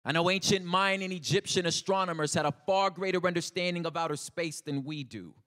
I know ancient Mayan and Egyptian astronomers had a far greater understanding of outer space than we do.